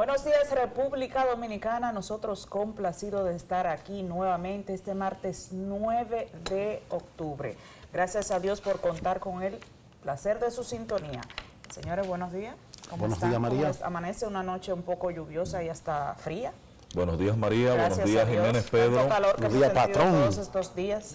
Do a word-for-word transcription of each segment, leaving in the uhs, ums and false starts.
Buenos días, República Dominicana. Nosotros complacidos de estar aquí nuevamente este martes nueve de octubre. Gracias a Dios por contar con el placer de su sintonía. Señores, buenos días. ¿Cómo buenos están? días, María. ¿Cómo amanece una noche un poco lluviosa y hasta fría? Buenos días, María. Gracias buenos días, Jiménez Pedro. Calor que buenos días, patrón. Todos estos días.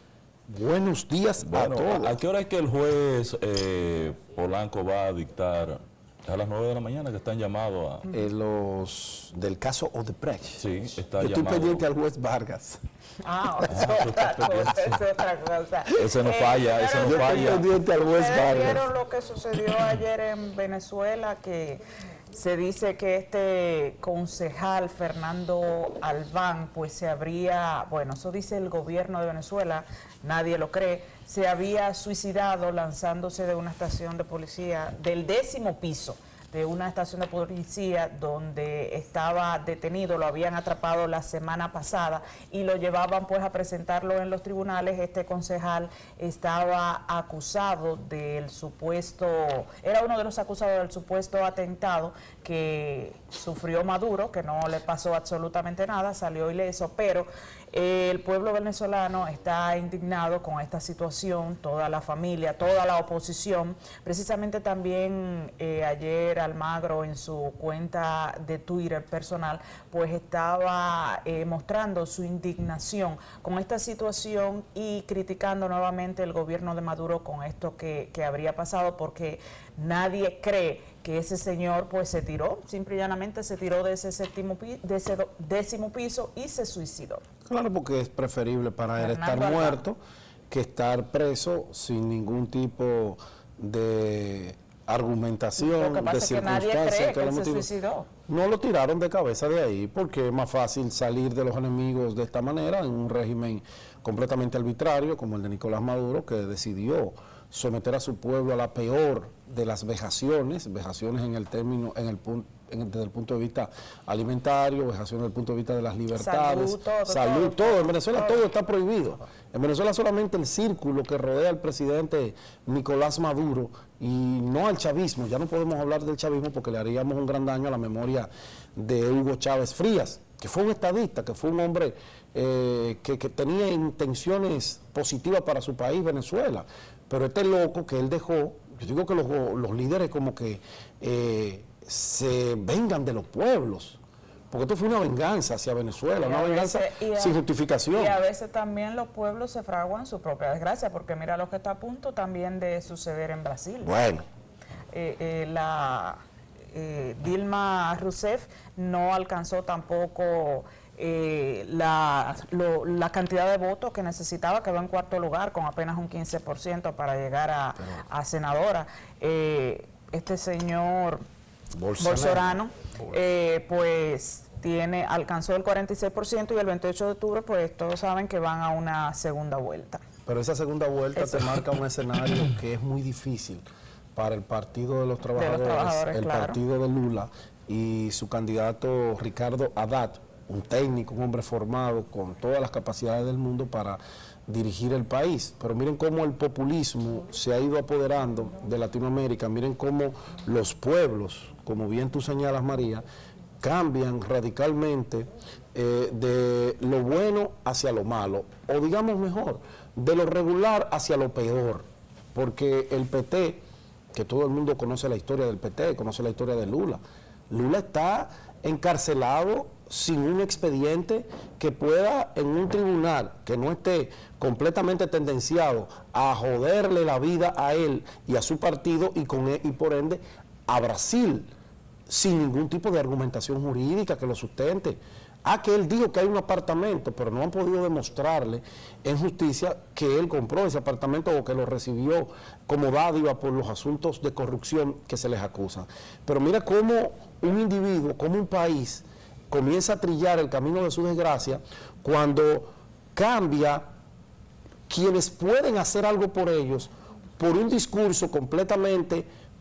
Buenos días bueno, a todos. ¿A qué hora es que el juez eh, Polanco va a dictar? A las nueve de la mañana que están llamados a... Eh, los del caso Odebrecht. Sí, está Yo estoy llamado. pendiente al juez Vargas. Ah, es otra cosa, es otra cosa. Ese no falla, ese no Yo estoy falla. pendiente al juez ¿Ustedes Vargas. vieron lo que sucedió ayer en Venezuela? Que se dice que este concejal Fernando Albán, pues se habría, bueno, eso dice el gobierno de Venezuela, nadie lo cree, se había suicidado lanzándose de una estación de policía del décimo piso de una estación de policía donde estaba detenido, lo habían atrapado la semana pasada y lo llevaban pues a presentarlo en los tribunales. Este concejal estaba acusado del supuesto, era uno de los acusados del supuesto atentado que sufrió Maduro, que no le pasó absolutamente nada, salió ileso, pero eh, el pueblo venezolano está indignado con esta situación, toda la familia, toda la oposición. Precisamente también eh, ayer Almagro en su cuenta de Twitter personal pues estaba eh, mostrando su indignación con esta situación y criticando nuevamente el gobierno de Maduro con esto que, que habría pasado, porque nadie cree que ese señor pues se tiró, simple y llanamente se tiró de ese séptimo pi de ese décimo piso y se suicidó. Claro, porque es preferible para él estar Fernando muerto Albán. que estar preso sin ningún tipo de argumentación, Lo que pasa de es que nadie circunstancia. cree que él se suicidó. No lo tiraron de cabeza de ahí porque es más fácil salir de los enemigos de esta manera en un régimen completamente arbitrario como el de Nicolás Maduro, que decidió someter a su pueblo a la peor de las vejaciones, vejaciones en el término, en el punto, en, desde el punto de vista alimentario, vejaciones desde el punto de vista de las libertades, salud, todo, salud, todo, todo. En Venezuela todo. todo está prohibido. En Venezuela solamente el círculo que rodea al presidente Nicolás Maduro y no al chavismo. Ya no podemos hablar del chavismo porque le haríamos un gran daño a la memoria de Hugo Chávez Frías, que fue un estadista, que fue un hombre eh, que, que tenía intenciones positivas para su país, Venezuela. Pero este loco que él dejó, yo digo que los, los líderes como que eh, se vengan de los pueblos, porque esto fue una venganza hacia Venezuela, Y una a venganza veces- a- sin justificación. Y a veces también los pueblos se fraguan su propia desgracia, porque mira lo que está a punto también de suceder en Brasil. Bueno, Eh, eh, la eh, Dilma Rousseff no alcanzó tampoco eh, la, lo- la cantidad de votos que necesitaba, quedó en cuarto lugar con apenas un quince por ciento para llegar a, a senadora. Eh, este señor Bolsonaro, eh, pues tiene alcanzó el cuarenta y seis por ciento y el veintiocho de octubre pues todos saben que van a una segunda vuelta. pero esa segunda vuelta Eso. te marca un escenario que es muy difícil para el Partido de los Trabajadores, Trabajadores, el claro. partido de Lula y su candidato Ricardo Haddad, un técnico, un hombre formado con todas las capacidades del mundo para dirigir el país. Pero miren cómo el populismo se ha ido apoderando de Latinoamérica, miren cómo los pueblos, como bien tú señalas, María, cambian radicalmente eh, de lo bueno hacia lo malo, o digamos mejor, de lo regular hacia lo peor, porque el P T, que todo el mundo conoce la historia del P T, conoce la historia de Lula, Lula está encarcelado sin un expediente que pueda en un tribunal que no esté completamente tendenciado a joderle la vida a él y a su partido y, con él, y por ende a Brasil, sin ningún tipo de argumentación jurídica que lo sustente. Ah, que él dijo que hay un apartamento, pero no han podido demostrarle en justicia que él compró ese apartamento o que lo recibió como dádiva por los asuntos de corrupción que se les acusa. Pero mira cómo un individuo, cómo un país comienza a trillar el camino de su desgracia cuando cambia quienes pueden hacer algo por ellos por un discurso completamente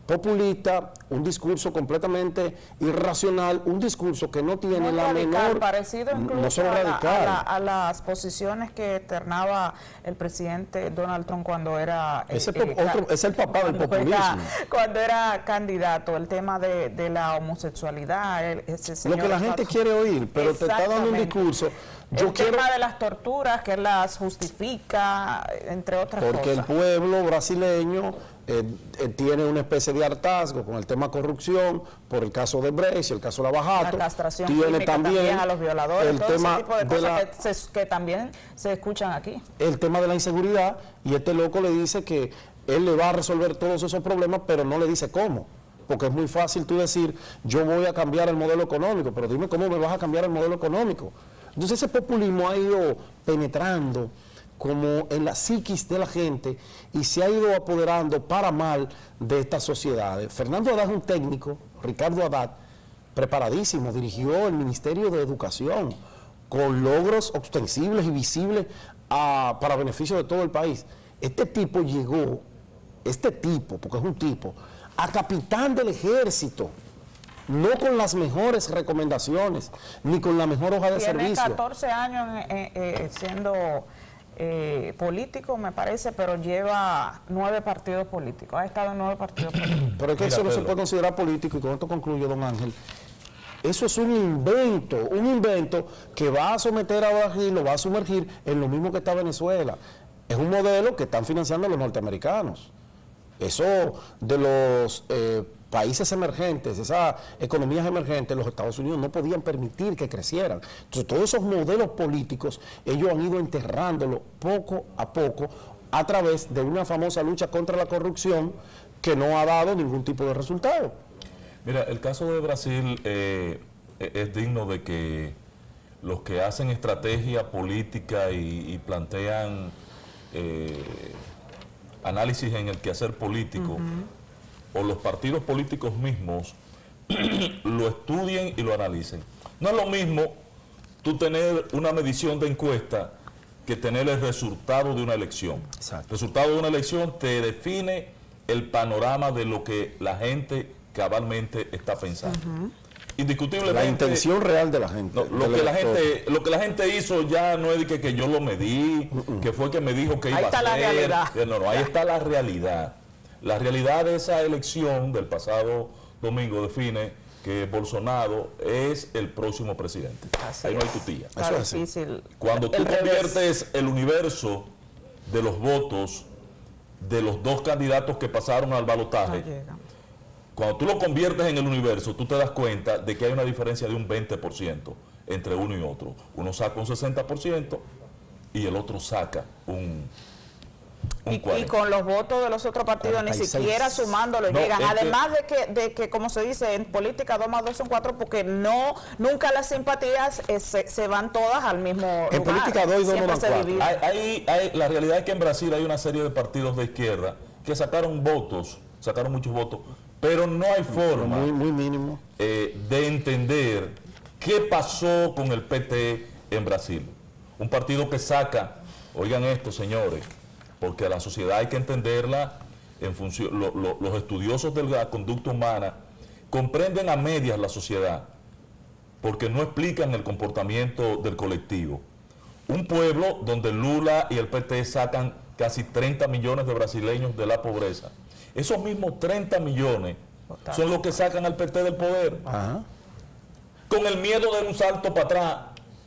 populista, un discurso completamente irracional, un discurso que no tiene Muy la radical, menor... parecido incluso no solo a, la- radical. a la- a las posiciones que externaba el presidente Donald Trump cuando era... Ese eh, po- eh, otro- es el papá del cuando populismo. era- cuando era candidato, el tema de, de la homosexualidad, el- ese Lo señor que la gente quiere oír, pero te está dando un Exactamente. discurso. Yo el quiero... tema de las torturas, que él las justifica, entre otras Porque el cosas. pueblo brasileño eh, eh, tiene una especie de hartazgo con el tema corrupción, por el caso de Brecht, el caso de la Bajato. La castración tiene química también, también a los violadores, el todo tema ese tipo de de cosas la- que, se- que también se escuchan aquí. el tema de la inseguridad, y este loco le dice que él le va a resolver todos esos problemas, pero no le dice cómo. Porque es muy fácil tú decir, yo voy a cambiar el modelo económico, pero dime cómo me vas a cambiar el modelo económico. Entonces ese populismo ha ido penetrando como en la psiquis de la gente y se ha ido apoderando para mal de estas sociedades. Fernando Haddad es un técnico, Ricardo Haddad, preparadísimo, dirigió el Ministerio de Educación con logros ostensibles y visibles a- para beneficio de todo el país. Este tipo llegó, este tipo, porque es un tipo, a capitán del ejército, no con las mejores recomendaciones, ni con la mejor hoja de Tiene servicio. catorce años eh, eh, siendo eh, político, me parece, pero lleva nueve partidos políticos. Ha estado en nueve partidos políticos. Pero es que Mira, eso no se Pedro. puede considerar político, y con esto concluyo, don Ángel. Eso es un invento, un invento que va a someter a Brasil, lo va a sumergir en lo mismo que está Venezuela. Es un modelo que están financiando los norteamericanos. Eso de los eh, países emergentes, esas economías emergentes, los Estados Unidos no podían permitir que crecieran. Entonces, todos esos modelos políticos, ellos han ido enterrándolo poco a poco a través de una famosa lucha contra la corrupción que no ha dado ningún tipo de resultado. Mira, el caso de Brasil eh, es digno de que los que hacen estrategia política y, y plantean eh, análisis en el quehacer político, uh-huh. o los partidos políticos mismos, lo estudien y lo analicen. No es lo mismo tú tener una medición de encuesta que tener el resultado de una elección. Exacto. El resultado de una elección te define el panorama de lo que la gente cabalmente está pensando. Uh-huh. Indiscutiblemente, la intención real de la gente. No, lo, que la gente lo que la gente hizo ya no es de que, que yo lo medí, uh-uh. que fue que me dijo que ahí iba está a la hacer. realidad. No, no, ahí está la realidad. La realidad de esa elección del pasado domingo define que Bolsonaro es el próximo presidente. Así ahí no hay es. tutilla. Está Eso es así. difícil. Cuando tú El revés. conviertes el universo de los votos de los dos candidatos que pasaron al balotaje, No llega. cuando tú lo conviertes en el universo, tú te das cuenta de que hay una diferencia de un veinte por ciento entre uno y otro. Uno saca un sesenta por ciento y el otro saca un, un Y, y cuarenta por ciento. con los votos de los otros partidos cuarenta y ni seis. siquiera sumándolo No, llegan. es que- Además de que, de que, como se dice en política, dos más dos son cuatro, porque no nunca las simpatías eh, se, se van todas al mismo En lugar. política dos y dos Siempre no dan se cuatro. divide. Hay, hay- hay- la realidad es que en Brasil hay una serie de partidos de izquierda que sacaron votos, sacaron muchos votos, pero no hay Pero forma muy, muy mínimo. eh, de entender qué pasó con el P T en Brasil. Un partido que saca, oigan esto señores, porque a la sociedad hay que entenderla en función, lo- lo- los estudiosos de la conducta humana comprenden a medias la sociedad, porque no explican el comportamiento del colectivo. Un pueblo donde Lula y el P T sacan casi treinta millones de brasileños de la pobreza. Esos mismos treinta millones son los que sacan al P T del poder, Ajá. con el miedo de un salto para atrás,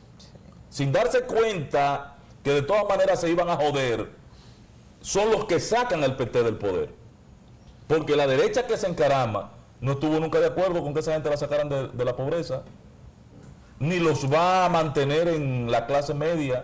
sin darse cuenta que de todas maneras se iban a joder, son los que sacan al P T del poder. Porque la derecha que se encarama no estuvo nunca de acuerdo con que esa gente la sacaran de, de la pobreza, ni los va a mantener en la clase media.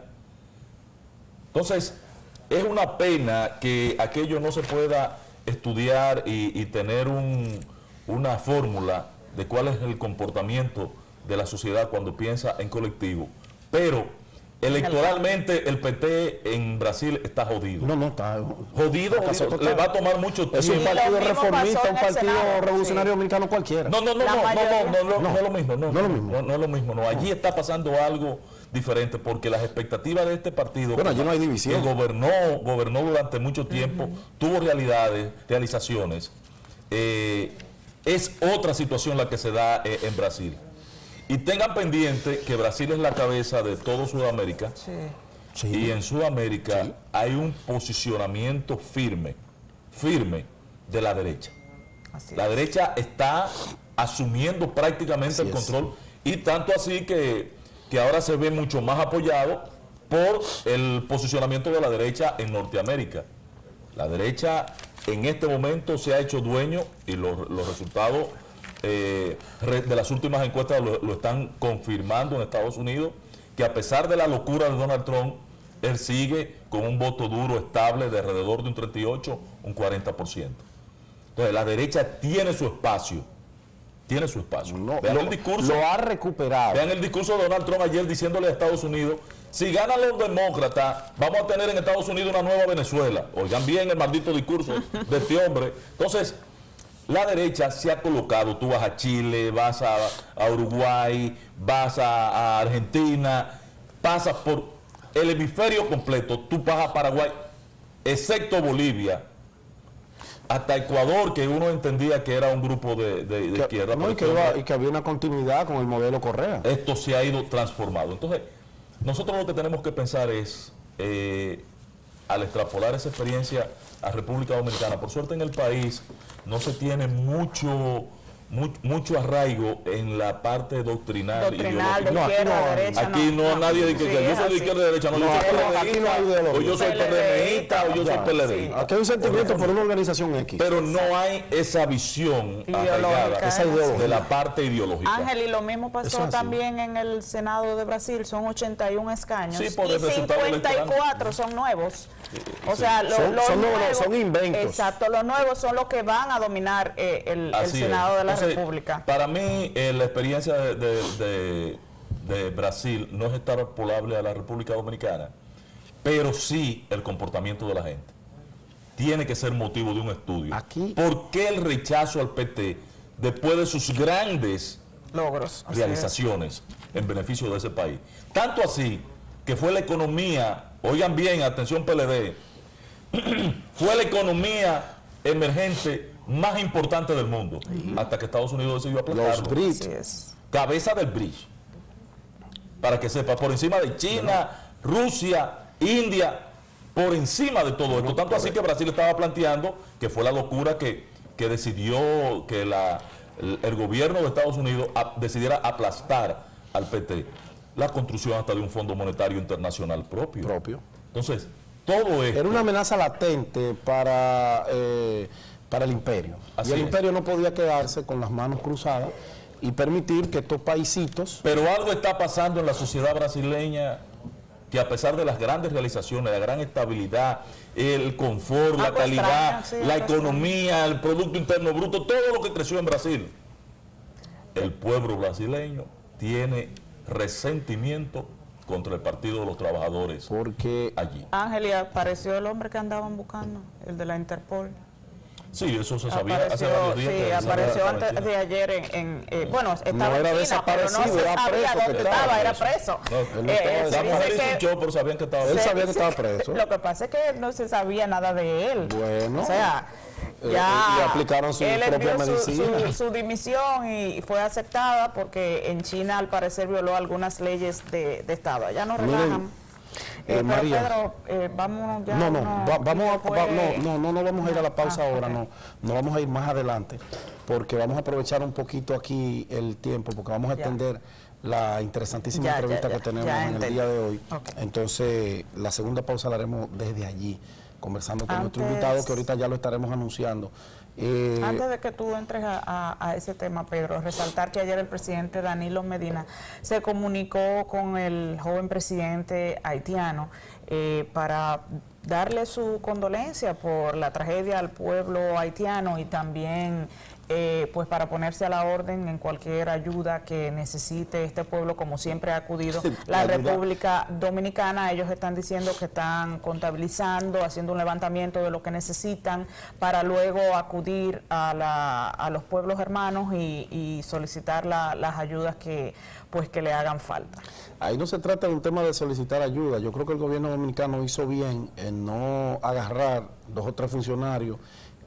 Entonces, es una pena que aquello no se pueda estudiar y, y tener un, una fórmula de cuál es el comportamiento de la sociedad cuando piensa en colectivo. Pero electoralmente el P T en Brasil está jodido. No, no, está Jodido, fracaso jodido. total. Le va a tomar mucho Es un tiempo. lo partido mismo reformista, pasó un en el partido Senado, revolucionario sí. dominicano cualquiera. No, no, no, La no, no, mayoría. no, no, no, no es lo mismo, no, No es lo mismo. No, no es lo mismo, no. Allí está pasando algo diferente porque las expectativas de este partido, Bueno, allí no hay división. que gobernó, gobernó durante mucho tiempo, tuvo realidades, realizaciones, eh, es otra situación la que se da eh, en Brasil. Y tengan pendiente que Brasil es la cabeza de todo Sudamérica. Sí. Sí. Y en Sudamérica Sí. hay un posicionamiento firme, firme de la derecha. Así La es. derecha está asumiendo prácticamente Así el es. control, y tanto así que, que ahora se ve mucho más apoyado por el posicionamiento de la derecha en Norteamérica. La derecha en este momento se ha hecho dueño, y los, los resultados eh, re- de las últimas encuestas lo, lo están confirmando en Estados Unidos, que a pesar de la locura de Donald Trump, él sigue con un voto duro estable de alrededor de un treinta y ocho, un cuarenta por ciento. Entonces la derecha tiene su espacio, tiene su espacio. No, Vean lo, el discurso. lo ha recuperado. Vean el discurso de Donald Trump ayer diciéndole a Estados Unidos, si ganan los demócratas, vamos a tener en Estados Unidos una nueva Venezuela. Oigan bien el maldito discurso de este hombre. Entonces, la derecha se ha colocado, tú vas a Chile, vas a, a Uruguay, vas a, a Argentina, pasas por el hemisferio completo, tú vas a Paraguay, excepto Bolivia, hasta Ecuador, que uno entendía que era un grupo de, de- de Que- izquierda. no, y, que pero iba- y que había una continuidad con el modelo Correa. esto se ha ido transformado. Entonces, nosotros lo que tenemos que pensar es, eh, al extrapolar esa experiencia a República Dominicana, por suerte en el país no se tiene mucho, mu- mucho arraigo en la parte doctrinal. Doctrinal, de ideológica. No, aquí izquierda, no, derecha. Aquí no, nadie dice que, Sí, que yo es soy de así. izquierda y de derecha, no, No, yo soy aquí no- aquí no hay PRDista, ideología. o yo soy PRMista, o yo soy Sí. PLDista. Aquí hay un sentimiento por una organización X. Pero no hay esa visión Ideológica, arraigada esa ideología. de la parte ideológica. Ángel, y lo mismo Eso pasó es así. también en el Senado de Brasil, son ochenta y uno escaños, Sí, por y el resultado cincuenta y cuatro electoral. son nuevos. O sí. sea, lo- Son- los son nuevos, nuevos, son inventos. Exacto, los nuevos son los que van a dominar eh, el, el Así es. Senado de la Entonces, República. Para mí, eh, la experiencia de, de- de- de Brasil no es extrapolable a la República Dominicana, pero sí el comportamiento de la gente. Tiene que ser motivo de un estudio. Aquí- ¿Por qué el rechazo al P T después de sus grandes Logros. así realizaciones en beneficio de ese país? Tanto así que fue la economía, oigan bien, atención P L D, fue la economía emergente más importante del mundo, hasta que Estados Unidos decidió Los aplastarlo. es, Brits. así es. Cabeza del bridge, para que sepa, por encima de China, Rusia, India, por encima de todo esto. Tanto así que Brasil estaba planteando que fue la locura que, que decidió que la, el, el gobierno de Estados Unidos ap- decidiera aplastar al P T. La construcción hasta de un Fondo Monetario Internacional propio. Propio. Entonces, todo esto... Era una amenaza latente para, eh, para el imperio. Así y el es. imperio no podía quedarse con las manos cruzadas y permitir que estos paisitos... Pero algo está pasando en la sociedad brasileña que, a pesar de las grandes realizaciones, la gran estabilidad, el confort, la Algo calidad, extraño, sí, la algo economía, el Producto Interno Bruto, todo lo que creció en Brasil, el pueblo brasileño tiene resentimiento contra el Partido de los Trabajadores Porque allí. Ángel, y apareció el hombre que andaban buscando, el de la Interpol. Sí, eso se sabía hace Apareció, varios días. sí, que apareció estaba antes en China. de ayer en, en, eh, bueno, estaba era en China, pero no desaparecido, se era sabía preso que dónde estaba estaba, era preso. preso. No, él no Eh, estaba se La dice mujer hizo un que- show, pero sabían que estaba Él se preso. sabía que dice- estaba preso. Lo que pasa es que no se sabía nada de él. Bueno. O sea, Eh, ya y aplicaron su él propia envió su, medicina. su- su dimisión y fue aceptada porque en China al parecer violó algunas leyes de, de Estado. Ya no Miren, relajan. eh, Eh, pero María. Pedro, eh, vámonos ya. No, no, uno- va- vamos a, después- va- no, no, no, no vamos a ir a la pausa Ah, ahora, ok. no, no vamos a ir más adelante, porque vamos a aprovechar un poquito aquí el tiempo, porque vamos a Ya. extender la interesantísima Ya, ya, entrevista ya, que tenemos ya en el entendí. día de hoy. Ok. Entonces, la segunda pausa la haremos desde allí, conversando con nuestro Antes- invitado, que ahorita ya lo estaremos anunciando. Eh, Antes de que tú entres a, a- a ese tema, Pedro, resaltar que ayer el presidente Danilo Medina se comunicó con el joven presidente haitiano eh, para darle su condolencia por la tragedia al pueblo haitiano y también eh, pues para ponerse a la orden en cualquier ayuda que necesite este pueblo, como siempre ha acudido la Ayuda. República Dominicana. Ellos están diciendo que están contabilizando, haciendo un levantamiento de lo que necesitan para luego acudir a, la, a los pueblos hermanos y, y solicitar la- las ayudas que pues que le hagan falta. Ahí no se trata de un tema de solicitar ayuda. Yo creo que el gobierno dominicano hizo bien en no agarrar dos o tres funcionarios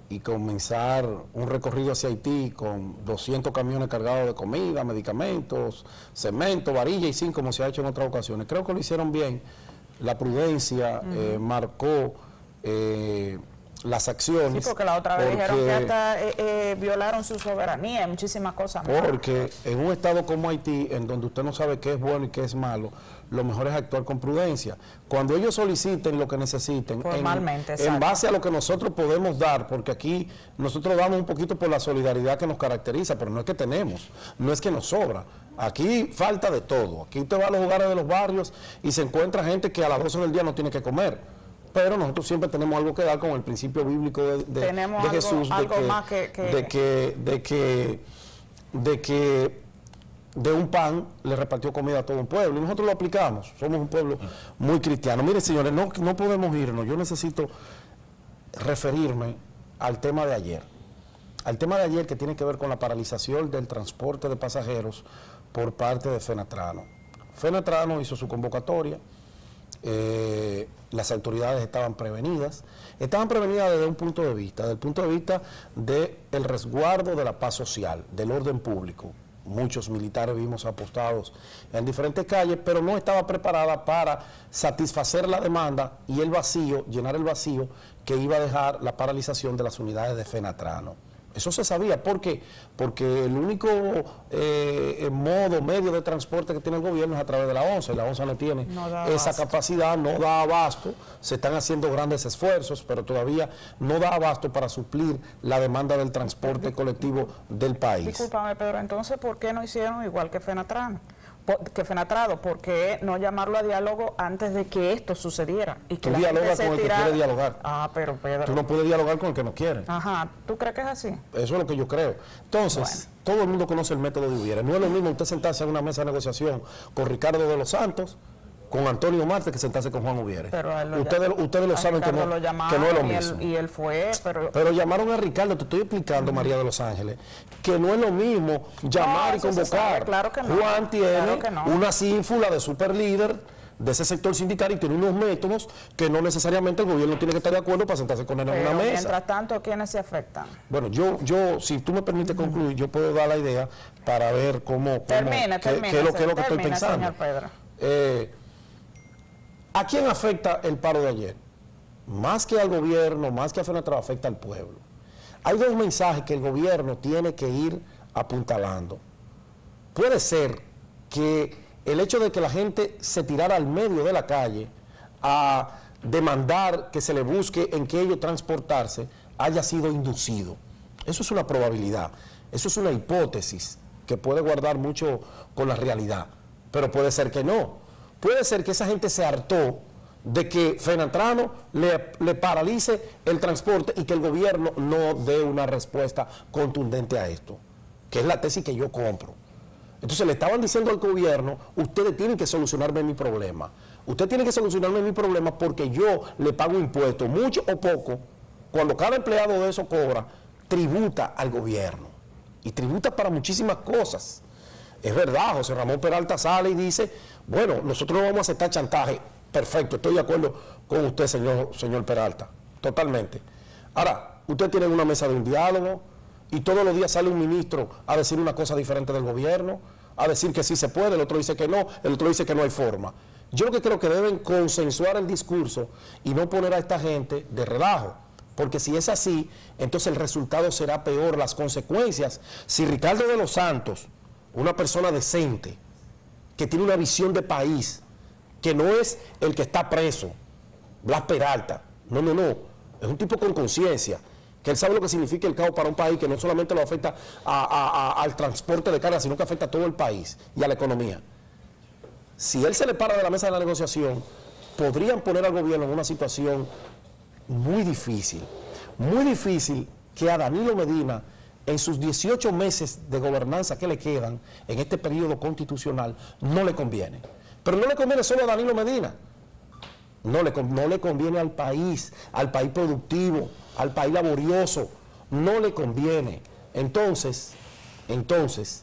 y comenzar un recorrido hacia Haití con doscientos camiones cargados de comida, medicamentos, cemento, varilla y zinc, como se ha hecho en otras ocasiones. Creo que lo hicieron bien. La prudencia uh-huh. eh, marcó eh, las acciones. Sí, porque la otra vez porque, dijeron que hasta eh, eh, violaron su soberanía y muchísimas cosas más. Porque en un estado como Haití, en donde usted no sabe qué es bueno y qué es malo, lo mejor es actuar con prudencia. Cuando ellos soliciten lo que necesiten, formalmente, en, en base a lo que nosotros podemos dar, porque aquí nosotros damos un poquito por la solidaridad que nos caracteriza, pero no es que tenemos, no es que nos sobra. Aquí falta de todo. Aquí usted va a los hogares de los barrios y se encuentra gente que a las doce del día no tiene que comer. Pero nosotros siempre tenemos algo que dar con el principio bíblico de, de, de algo, Jesús, algo de, que, más que, que... de que, de que, de que de un pan le repartió comida a todo un pueblo, y nosotros lo aplicamos. Somos un pueblo muy cristiano. Miren, señores, no, no podemos irnos. Yo necesito referirme al tema de ayer. Al tema de ayer que tiene que ver con la paralización del transporte de pasajeros por parte de Fenatrano. Fenatrano hizo su convocatoria. Eh, las autoridades estaban prevenidas, estaban prevenidas desde un punto de vista, desde el punto de vista del resguardo de la paz social, del orden público. Muchos militares vimos apostados en diferentes calles, pero no estaba preparada para satisfacer la demanda y el vacío, llenar el vacío que iba a dejar la paralización de las unidades de Fenatrano. Eso se sabía. ¿Por qué? Porque el único eh, modo, medio de transporte que tiene el gobierno es a través de la ONCE. La ONCE no tiene no esa capacidad, no da abasto. Se están haciendo grandes esfuerzos, pero todavía no da abasto para suplir la demanda del transporte colectivo del país. Discúlpame, Pedro, entonces, ¿por qué no hicieron igual que Fenatrano? que Fenatrano, ¿por qué no llamarlo a diálogo antes de que esto sucediera? Y que tú dialogas con el que quiere dialogar. Ah, pero Pedro. Tú no puedes dialogar con el que no quiere. Ajá, ¿tú crees que es así? Eso es lo que yo creo. Entonces, bueno, todo el mundo conoce el método de Ubiera. No es lo mismo usted sentarse en una mesa de negociación con Ricardo de los Santos, con Antonio Marte, que sentarse con Juan Ubiere. Ustedes, ustedes lo saben que no, lo que no es lo mismo. Y él, y él fue, pero... Pero llamaron a Ricardo, te estoy explicando, uh-huh. María de los Ángeles, que no es lo mismo llamar no, y convocar. Claro que no. Juan tiene claro que no. una cínfula de super líder de ese sector sindical y tiene unos métodos que no necesariamente el gobierno tiene que estar de acuerdo para sentarse con él en una mesa. Mientras tanto, ¿quiénes se afectan? Bueno, yo, yo si tú me permites concluir, yo puedo dar la idea para ver cómo, cómo termine, qué, termine, qué es lo, qué es lo que termine, estoy pensando. Señor Pedro. Eh, ¿A quién afecta el paro de ayer? Más que al gobierno, más que a Fenatrano, afecta al pueblo. Hay dos mensajes que el gobierno tiene que ir apuntalando. Puede ser que el hecho de que la gente se tirara al medio de la calle a demandar que se le busque en qué ello transportarse haya sido inducido. Eso es una probabilidad, eso es una hipótesis que puede guardar mucho con la realidad, pero puede ser que no. Puede ser que esa gente se hartó de que Fenatrano le, le paralice el transporte y que el gobierno no dé una respuesta contundente a esto, que es la tesis que yo compro. Entonces le estaban diciendo al gobierno, ustedes tienen que solucionarme mi problema. Ustedes tienen que solucionarme mi problema porque yo le pago impuestos, mucho o poco, cuando cada empleado de eso cobra, tributa al gobierno. Y tributa para muchísimas cosas. Es verdad, José Ramón Peralta sale y dice, bueno, nosotros no vamos a aceptar chantaje. Perfecto, estoy de acuerdo con usted, señor, señor Peralta, totalmente. Ahora, usted tiene una mesa de un diálogo y todos los días sale un ministro a decir una cosa diferente del gobierno, a decir que sí se puede, el otro dice que no, el otro dice que no hay forma. Yo lo que creo que deben consensuar el discurso y no poner a esta gente de relajo. Porque si es así, entonces el resultado será peor, las consecuencias. Si Ricardo de los Santos, una persona decente, que tiene una visión de país, que no es el que está preso, Blas Peralta, no, no, no, es un tipo con conciencia, que él sabe lo que significa el caos para un país, que no solamente lo afecta a, a, a, al transporte de carga, sino que afecta a todo el país y a la economía. Si él se le para de la mesa de la negociación, podrían poner al gobierno en una situación muy difícil, muy difícil que a Danilo Medina, en sus dieciocho meses de gobernanza que le quedan en este periodo constitucional, no le conviene. Pero no le conviene solo a Danilo Medina, no le, no le conviene al país, al país productivo, al país laborioso, no le conviene. Entonces, entonces,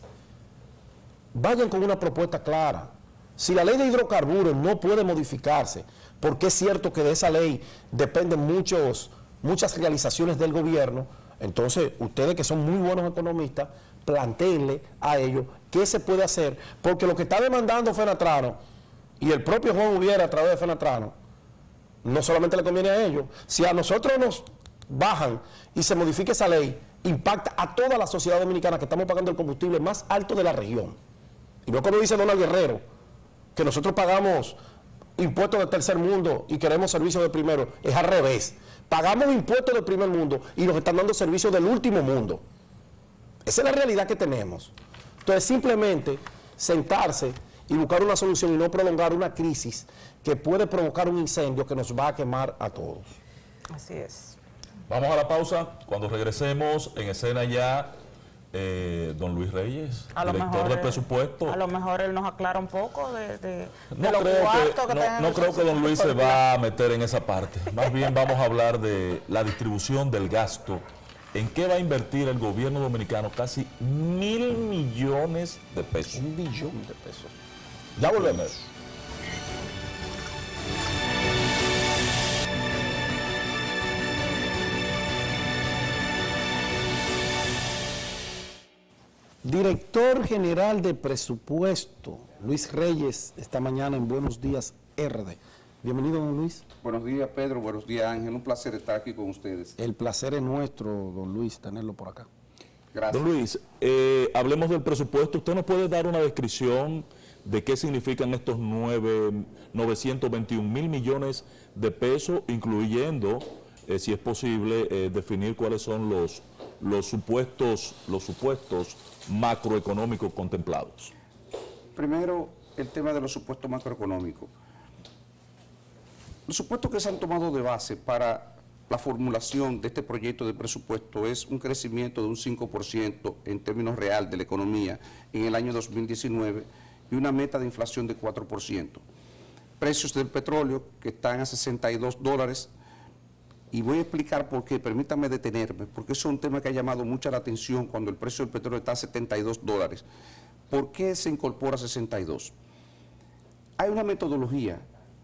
vayan con una propuesta clara. Si la ley de hidrocarburos no puede modificarse, porque es cierto que de esa ley dependen muchos, muchas realizaciones del gobierno, Entonces, ustedes que son muy buenos economistas, planteenle a ellos qué se puede hacer, porque lo que está demandando Fenatrano y el propio Juan Ubiera a través de Fenatrano, no solamente le conviene a ellos. Si a nosotros nos bajan y se modifica esa ley, impacta a toda la sociedad dominicana que estamos pagando el combustible más alto de la región. Y no como dice Donald Guerrero, que nosotros pagamos impuestos de tercer mundo y queremos servicios de primero. Es al revés. Pagamos impuestos del primer mundo y nos están dando servicios del último mundo. Esa es la realidad que tenemos. Entonces, simplemente sentarse y buscar una solución y no prolongar una crisis que puede provocar un incendio que nos va a quemar a todos. Así es. Vamos a la pausa. Cuando regresemos, en escena ya eh, don Luis Reyes, a director mejor, de presupuesto. A lo mejor él nos aclara un poco de, de, de no los creo cuartos que, que no, no creo que don Luis se va a meter en esa parte. Más bien vamos a hablar de la distribución del gasto. ¿En qué va a invertir el gobierno dominicano? Casi mil millones de pesos. Un billón de pesos. Ya volvemos. Director General de Presupuesto, Luis Reyes, esta mañana en Buenos Días R D. Bienvenido, don Luis. Buenos días, Pedro. Buenos días, Ángel. Un placer estar aquí con ustedes. El placer es nuestro, don Luis, tenerlo por acá. Gracias. Don Luis, eh, hablemos del presupuesto. ¿Usted nos puede dar una descripción de qué significan estos nueve, novecientos veintiún mil millones de pesos, incluyendo, eh, si es posible, eh, definir cuáles son los, los, supuestos, los supuestos macroeconómicos contemplados? Primero, el tema de los supuestos macroeconómicos. Los supuestos que se han tomado de base para la formulación de este proyecto de presupuesto es un crecimiento de un cinco por ciento en términos real de la economía en el año dos mil diecinueve y una meta de inflación de cuatro por ciento. Precios del petróleo que están a sesenta y dos dólares, y voy a explicar por qué, permítanme detenerme, porque eso es un tema que ha llamado mucha la atención cuando el precio del petróleo está a setenta y dos dólares. ¿Por qué se incorpora a sesenta y dos? Hay una metodología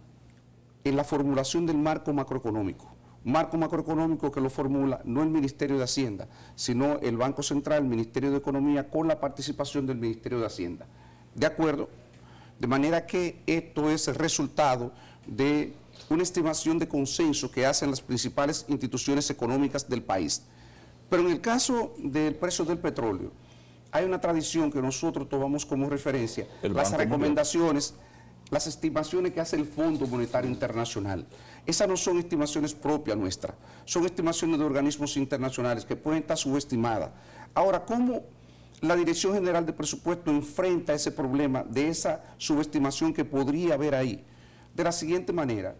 en la formulación del marco macroeconómico. Un marco macroeconómico que lo formula no el Ministerio de Hacienda, sino el Banco Central, el Ministerio de Economía, con la participación del Ministerio de Hacienda. ¿De acuerdo? De manera que esto es el resultado de una estimación de consenso que hacen las principales instituciones económicas del país. Pero en el caso del precio del petróleo, hay una tradición que nosotros tomamos como referencia, El las Banco recomendaciones, las estimaciones que hace el Fondo Monetario Internacional. Esas no son estimaciones propias nuestras, son estimaciones de organismos internacionales que pueden estar subestimadas. Ahora, ¿cómo la Dirección General de Presupuesto enfrenta ese problema de esa subestimación que podría haber ahí? De la siguiente manera,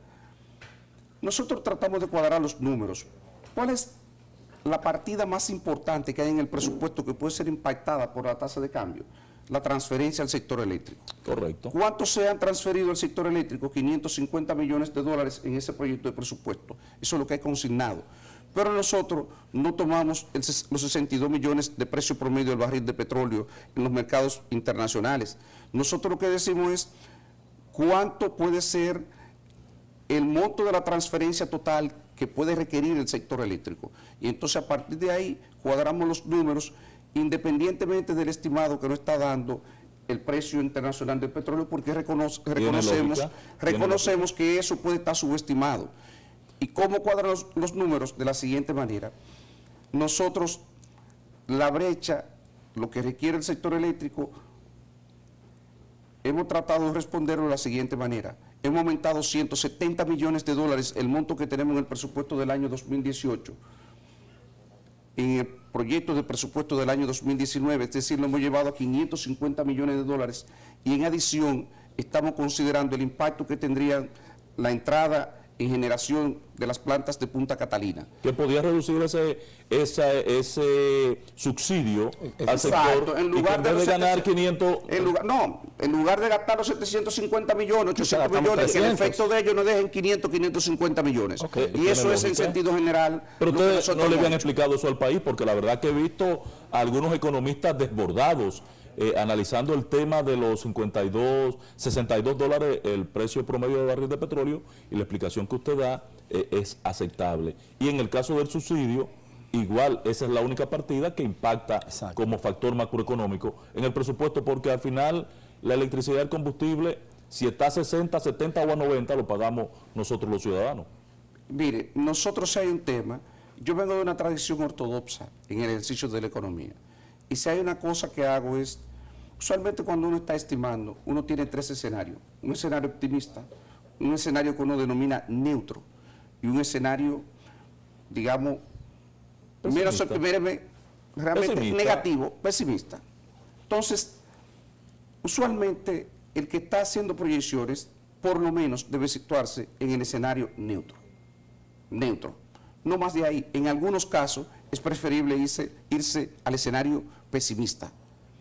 nosotros tratamos de cuadrar los números. ¿Cuál es la partida más importante que hay en el presupuesto que puede ser impactada por la tasa de cambio? La transferencia al sector eléctrico. Correcto. ¿Cuánto se han transferido al sector eléctrico? quinientos cincuenta millones de dólares en ese proyecto de presupuesto. Eso es lo que hay consignado. Pero nosotros no tomamos el, los sesenta y dos millones de precio promedio del barril de petróleo en los mercados internacionales. Nosotros lo que decimos es cuánto puede ser el monto de la transferencia total que puede requerir el sector eléctrico. Y entonces a partir de ahí cuadramos los números independientemente del estimado que nos está dando el precio internacional del petróleo, porque reconoce, reconocemos, reconocemos que eso puede estar subestimado. ¿Y cómo cuadran los, los números? De la siguiente manera. Nosotros, la brecha, lo que requiere el sector eléctrico, hemos tratado de responderlo de la siguiente manera. Hemos aumentado ciento setenta millones de dólares el monto que tenemos en el presupuesto del año dos mil dieciocho. En el proyecto de presupuesto del año dos mil diecinueve, es decir, lo hemos llevado a quinientos cincuenta millones de dólares, y en adición estamos considerando el impacto que tendría la entrada en generación de las plantas de Punta Catalina. Que podía reducir ese, esa, ese subsidio al sector. Exacto. En lugar y que de, de ganar quinientos... En lugar, no, en lugar de gastar los setecientos cincuenta millones, ochocientos o sea, millones, que el trescientos. efecto de ellos nos dejen quinientos, quinientos cincuenta millones. Okay, y eso es en lógica. sentido general. Pero lo que ustedes no nosotros le habían hemos hecho. explicado eso al país, porque la verdad que he visto a algunos economistas desbordados eh, analizando el tema de los cincuenta y dos, sesenta y dos dólares el precio promedio del barril de petróleo, y la explicación que usted da eh, es aceptable. Y en el caso del subsidio, igual esa es la única partida que impacta Exacto. como factor macroeconómico en el presupuesto, porque al final la electricidad y el combustible, si está a sesenta, setenta o a noventa, lo pagamos nosotros los ciudadanos. Mire, nosotros hay un tema, yo vengo de una tradición ortodoxa en el ejercicio de la economía, y si hay una cosa que hago es, usualmente cuando uno está estimando, uno tiene tres escenarios, un escenario optimista, un escenario que uno denomina neutro, y un escenario, digamos, menos, realmente pesimista. negativo, pesimista. Entonces, usualmente el que está haciendo proyecciones, por lo menos debe situarse en el escenario neutro. Neutro. No más de ahí. En algunos casos es preferible irse, irse al escenario pesimista,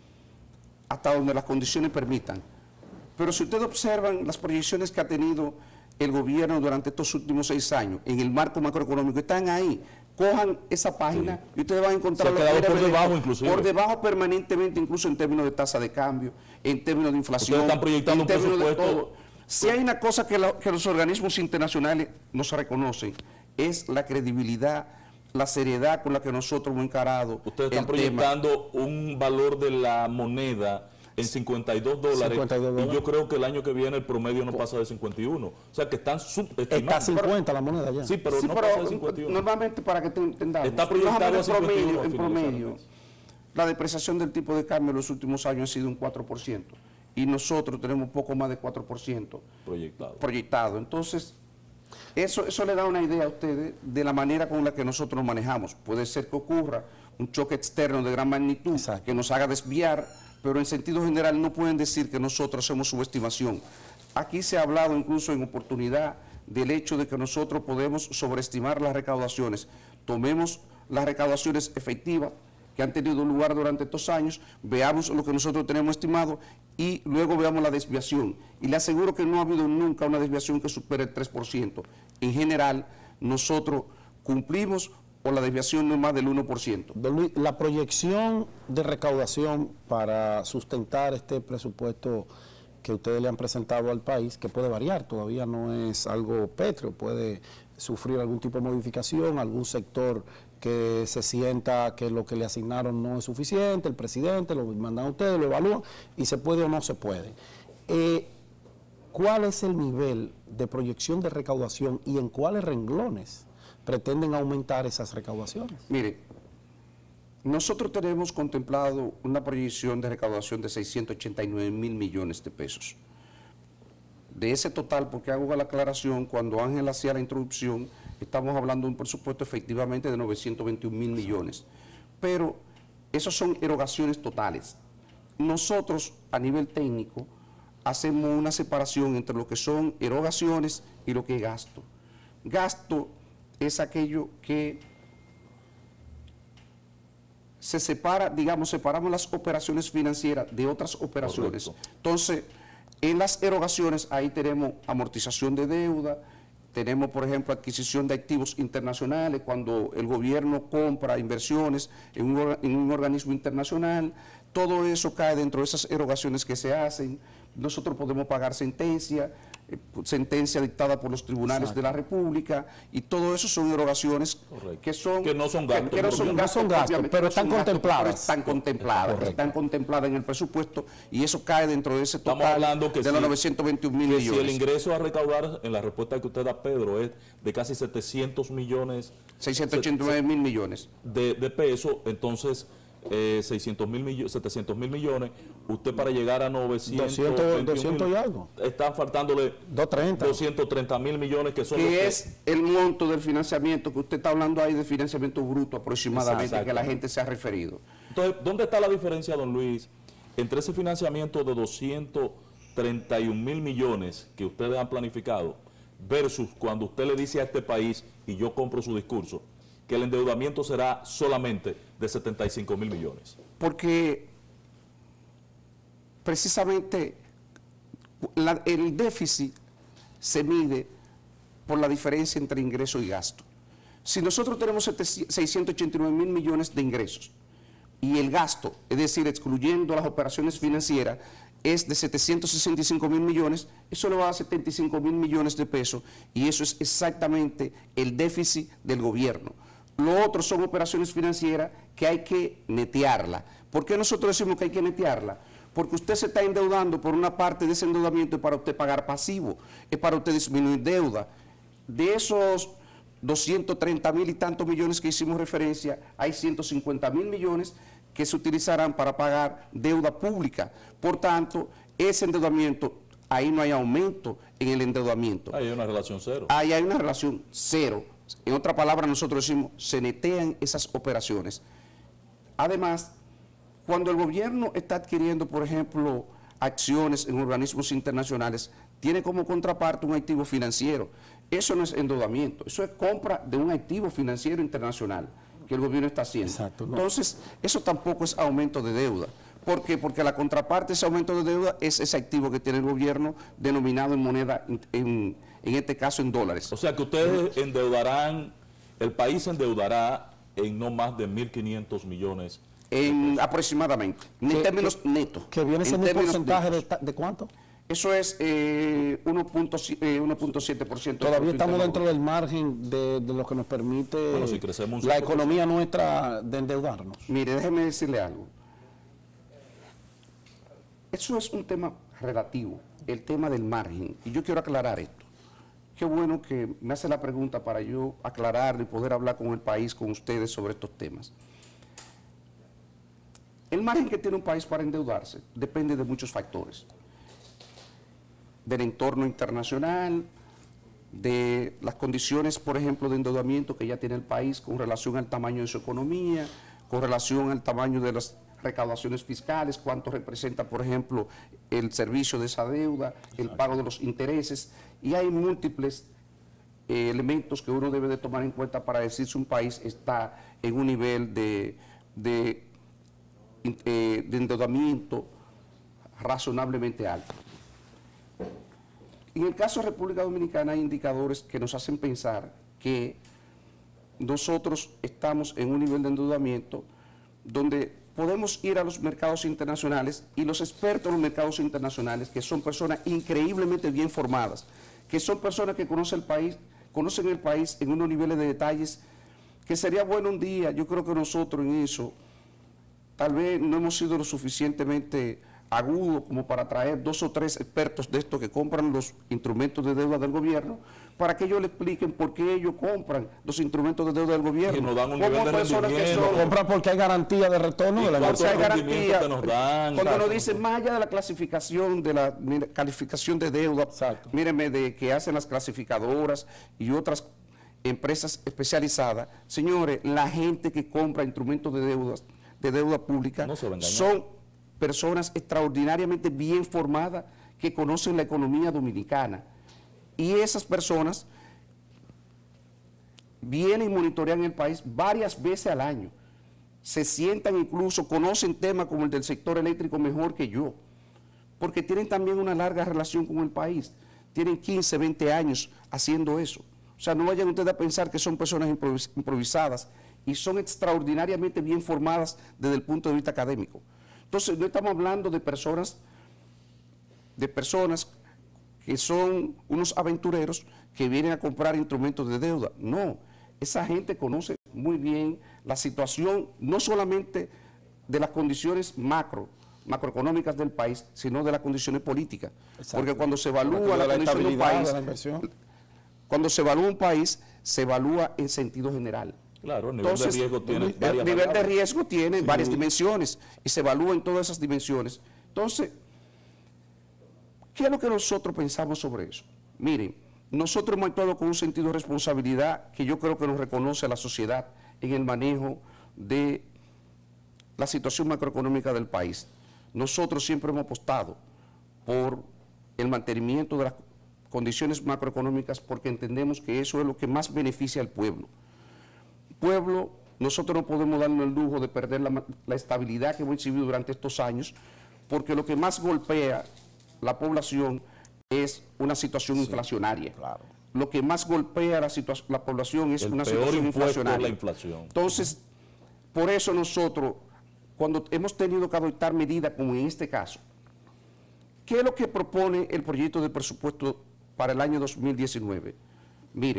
hasta donde las condiciones permitan. Pero si ustedes observan las proyecciones que ha tenido el gobierno durante estos últimos seis años en el marco macroeconómico, están ahí. Cojan esa página sí. y ustedes van a encontrar... Se ha quedado por debajo inclusive. Por debajo permanentemente, incluso en términos de tasa de cambio, en términos de inflación. Ustedes están proyectando en términos un presupuesto... de todo. Si hay una cosa que, la, que los organismos internacionales nos reconocen, es la credibilidad, la seriedad con la que nosotros hemos encarado. Ustedes están proyectando tema. un valor de la moneda en cincuenta y dos dólares, cincuenta y dos dólares, y yo creo que el año que viene el promedio no pasa de cincuenta y uno. O sea que están subestimados. Está a cincuenta la moneda ya. Sí, pero sí, no pero pasa de cincuenta y uno. Normalmente, para que te entendamos, está proyectado en promedio, en a promedio la depreciación del tipo de cambio en los últimos años ha sido un cuatro por ciento. Y nosotros tenemos un poco más de cuatro por ciento proyectado. proyectado. Entonces, eso, eso le da una idea a ustedes de la manera con la que nosotros nos manejamos. Puede ser que ocurra un choque externo de gran magnitud Exacto. que nos haga desviar, pero en sentido general no pueden decir que nosotros hacemos subestimación. Aquí se ha hablado incluso en oportunidad del hecho de que nosotros podemos sobreestimar las recaudaciones. Tomemos las recaudaciones efectivas que han tenido lugar durante estos años, veamos lo que nosotros tenemos estimado y luego veamos la desviación. Y le aseguro que no ha habido nunca una desviación que supere el tres por ciento. En general, nosotros cumplimos o la desviación no es más del uno por ciento. Don Luis, la proyección de recaudación para sustentar este presupuesto que ustedes le han presentado al país, que puede variar, todavía no es algo pétreo, puede sufrir algún tipo de modificación, algún sector que se sienta que lo que le asignaron no es suficiente, el presidente lo mandan a ustedes, lo evalúan y se puede o no se puede. Eh, ¿Cuál es el nivel de proyección de recaudación y en cuáles renglones pretenden aumentar esas recaudaciones? Mire, nosotros tenemos contemplado una proyección de recaudación de seiscientos ochenta y nueve mil millones de pesos. De ese total, porque hago la aclaración, cuando Ángel hacía la introducción, estamos hablando de un presupuesto efectivamente de novecientos veintiún mil millones. Pero esas son erogaciones totales. Nosotros, a nivel técnico, hacemos una separación entre lo que son erogaciones y lo que es gasto. Gasto es aquello que se separa, digamos, separamos las operaciones financieras de otras operaciones. Correcto. Entonces, en las erogaciones ahí tenemos amortización de deuda, tenemos, por ejemplo, adquisición de activos internacionales, cuando el gobierno compra inversiones en un, en un organismo internacional, todo eso cae dentro de esas erogaciones que se hacen. Nosotros podemos pagar sentencia, eh, sentencia dictada por los tribunales Exacto. de la República, y todo eso son erogaciones Correcto. que son que no son gastos, que, que no son gastos, no son gastos pero están no contempladas. Gastos, pero están contempladas, Correcto. están contempladas en el presupuesto, y eso cae dentro de ese total Estamos hablando que de los si, novecientos veintiún mil millones. Si el ingreso a recaudar, en la respuesta que usted da, Pedro, es de casi setecientos millones, seiscientos ochenta y nueve mil millones de, de pesos, entonces Eh, seiscientos mil millones, setecientos mil millones, usted para llegar a novecientos, doscientos, doscientos y algo. Están faltándole doscientos treinta mil millones que son que que es el monto del financiamiento que usted está hablando ahí de financiamiento bruto aproximadamente que la gente se ha referido. Entonces, ¿dónde está la diferencia, don Luis, entre ese financiamiento de doscientos treinta y un mil millones que ustedes han planificado versus cuando usted le dice a este país, y yo compro su discurso, que el endeudamiento será solamente de setenta y cinco mil millones? Porque precisamente la, el déficit se mide por la diferencia entre ingreso y gasto. Si nosotros tenemos seiscientos ochenta y nueve mil millones de ingresos y el gasto, es decir, excluyendo las operaciones financieras, es de setecientos sesenta y cinco mil millones, eso le va a dar setenta y cinco mil millones de pesos, y eso es exactamente el déficit del gobierno. Lo otro son operaciones financieras que hay que netearla. ¿Por qué nosotros decimos que hay que netearla? Porque usted se está endeudando por una parte de ese endeudamiento es para usted pagar pasivo, es para usted disminuir deuda. De esos doscientos treinta mil y tantos millones que hicimos referencia, hay ciento cincuenta mil millones que se utilizarán para pagar deuda pública. Por tanto, ese endeudamiento, ahí no hay aumento en el endeudamiento. Ahí hay una relación cero. Ahí hay una relación cero. En otra palabra, nosotros decimos, se netean esas operaciones. Además, cuando el gobierno está adquiriendo, por ejemplo, acciones en organismos internacionales, tiene como contraparte un activo financiero. Eso no es endeudamiento, eso es compra de un activo financiero internacional que el gobierno está haciendo. Exacto, no. Entonces, eso tampoco es aumento de deuda. ¿Por qué? Porque la contraparte de ese aumento de deuda es ese activo que tiene el gobierno denominado en moneda, en, en este caso en dólares. O sea que ustedes endeudarán, el país se endeudará en no más de mil quinientos millones. En, aproximadamente, en ¿Qué- términos qué- netos. Que viene en siendo un términos porcentaje de, netos. ta- de cuánto. Eso es eh, uno punto siete por ciento. Todavía estamos dentro del margen de, de lo que nos permite Bueno, si crecemos un la cinco por ciento. economía nuestra de endeudarnos. Mire, déjeme decirle algo. Eso es un tema relativo, el tema del margen. Y yo quiero aclarar esto. Qué bueno que me hace la pregunta para yo aclarar y poder hablar con el país, con ustedes sobre estos temas. El margen que tiene un país para endeudarse depende de muchos factores. Del entorno internacional, de las condiciones, por ejemplo, de endeudamiento que ya tiene el país con relación al tamaño de su economía, con relación al tamaño de las recaudaciones fiscales, cuánto representa, por ejemplo, el servicio de esa deuda, el pago de los intereses, y hay múltiples eh, elementos que uno debe de tomar en cuenta para decir si un país está en un nivel de, de, eh, de endeudamiento razonablemente alto. En el caso de República Dominicana hay indicadores que nos hacen pensar que nosotros estamos en un nivel de endeudamiento donde podemos ir a los mercados internacionales y los expertos en los mercados internacionales, que son personas increíblemente bien formadas, que son personas que conocen el país, conocen el país en unos niveles de detalles que sería bueno un día, yo creo que nosotros en eso, tal vez no hemos sido lo suficientemente agudo como para traer dos o tres expertos de estos que compran los instrumentos de deuda del gobierno, para que ellos le expliquen por qué ellos compran los instrumentos de deuda del gobierno. Y nos dan un Como nivel de personas que rendimiento. son- Lo compran porque hay garantía de retorno ¿Y de la cuánto o sea, hay inversión. rendimiento garantía. que nos dan? Cuando Exacto. nos dicen, más allá de la clasificación, de la mira, calificación de deuda, Exacto. míreme, de que hacen las clasificadoras y otras empresas especializadas, señores, la gente que compra instrumentos de deudas, de deuda pública, No se va a engañar. son personas extraordinariamente bien formadas que conocen la economía dominicana. Y esas personas vienen y monitorean el país varias veces al año. Se sientan incluso, conocen temas como el del sector eléctrico mejor que yo, porque tienen también una larga relación con el país. Tienen quince, veinte años haciendo eso. O sea, no vayan ustedes a pensar que son personas improvis- improvisadas y son extraordinariamente bien formadas desde el punto de vista académico. Entonces, no estamos hablando de personas, de personas que son unos aventureros que vienen a comprar instrumentos de deuda. No, esa gente conoce muy bien la situación, no solamente de las condiciones macro, macroeconómicas del país, sino de las condiciones políticas. Exacto. Porque cuando se Para evalúa que la la condición de un estabilidad país, de la inversión. cuando se evalúa un país, se evalúa en sentido general. Claro, el nivel Entonces, de riesgo tiene el varias nivel de variables. riesgo tiene Sí. varias dimensiones y se evalúa en todas esas dimensiones. Entonces, ¿qué es lo que nosotros pensamos sobre eso? Miren, nosotros hemos actuado con un sentido de responsabilidad que yo creo que nos reconoce a la sociedad en el manejo de la situación macroeconómica del país. Nosotros siempre hemos apostado por el mantenimiento de las condiciones macroeconómicas porque entendemos que eso es lo que más beneficia al pueblo. Pueblo, nosotros no podemos darnos el lujo de perder la, la estabilidad que hemos exhibido durante estos años, porque lo que más golpea la población es una situación inflacionaria. claro. Lo que más golpea la, situa- la población es El una peor situación impuesto es inflacionaria. la inflación. Entonces, por eso nosotros, cuando hemos tenido que adoptar medidas como en este caso, ¿qué es lo que propone el proyecto de presupuesto para el año dos mil diecinueve? Miren,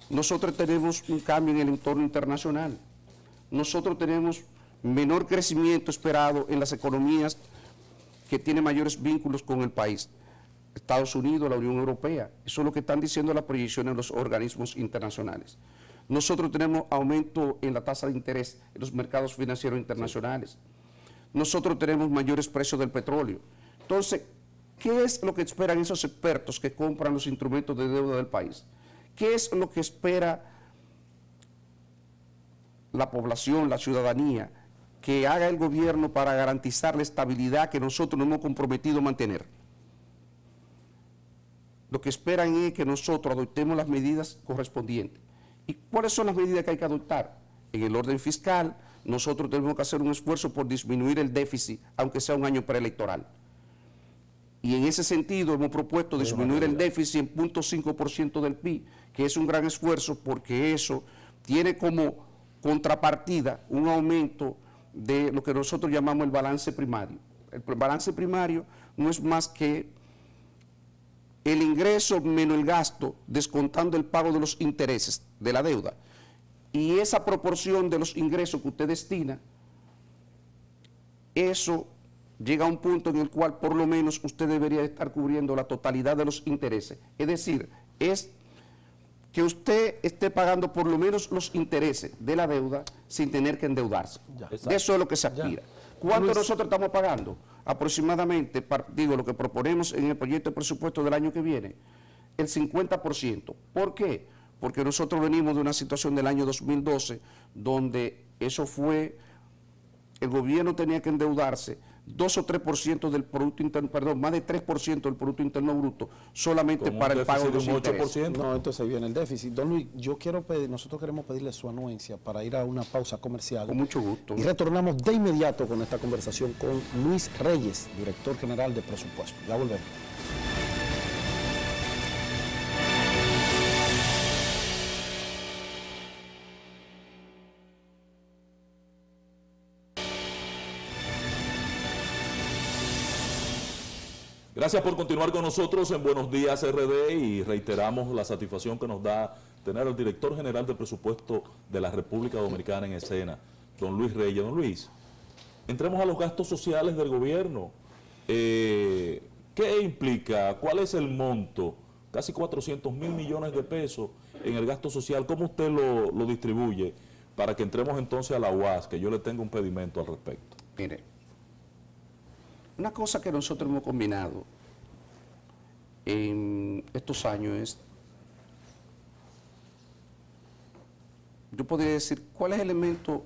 nosotros tenemos un cambio en el entorno internacional. Nosotros tenemos menor crecimiento esperado en las economías que tienen mayores vínculos con el país. Estados Unidos, la Unión Europea, eso es lo que están diciendo las proyecciones de los organismos internacionales. Nosotros tenemos aumento en la tasa de interés en los mercados financieros internacionales. Nosotros tenemos mayores precios del petróleo. Entonces, ¿qué es lo que esperan esos expertos que compran los instrumentos de deuda del país? ¿Qué es lo que espera la población, la ciudadanía, que haga el gobierno para garantizar la estabilidad que nosotros nos hemos comprometido a mantener? Lo que esperan es que nosotros adoptemos las medidas correspondientes. ¿Y cuáles son las medidas que hay que adoptar? En el orden fiscal, nosotros tenemos que hacer un esfuerzo por disminuir el déficit, aunque sea un año preelectoral. Y en ese sentido hemos propuesto disminuir el déficit en cero punto cinco por ciento del P I B, que es un gran esfuerzo porque eso tiene como contrapartida un aumento de lo que nosotros llamamos el balance primario. El balance primario no es más que el ingreso menos el gasto, descontando el pago de los intereses de la deuda. Y esa proporción de los ingresos que usted destina, eso llega a un punto en el cual por lo menos usted debería estar cubriendo la totalidad de los intereses. Es decir, es que usted esté pagando por lo menos los intereses de la deuda sin tener que endeudarse. Ya, de eso es lo que se aspira. Ya. ¿Cuánto Luis, nosotros estamos pagando? Aproximadamente, digo, lo que proponemos en el proyecto de presupuesto del año que viene, el cincuenta por ciento. ¿Por qué? Porque nosotros venimos de una situación del año dos mil doce, donde eso fue, el gobierno tenía que endeudarse dos o tres por ciento del Producto Interno, perdón, más de tres por ciento del Producto Interno Bruto, solamente para el pago de los intereses. No, entonces viene el déficit. Don Luis, yo quiero pedir, nosotros queremos pedirle su anuencia para ir a una pausa comercial. Con mucho gusto. Y retornamos de inmediato con esta conversación con Luis Reyes, director general de presupuesto. Ya volvemos. Gracias por continuar con nosotros en Buenos Días R D y reiteramos la satisfacción que nos da tener al director general de presupuesto de la República Dominicana en escena, don Luis Reyes. Don Luis, entremos a los gastos sociales del gobierno. Eh, ¿Qué implica? ¿Cuál es el monto? Casi cuatrocientos mil millones de pesos en el gasto social. ¿Cómo usted lo, lo distribuye? Para que entremos entonces a la U A S, que yo le tengo un pedimento al respecto. Mire, una cosa que nosotros hemos combinado en estos años es, yo podría decir, ¿cuáles elementos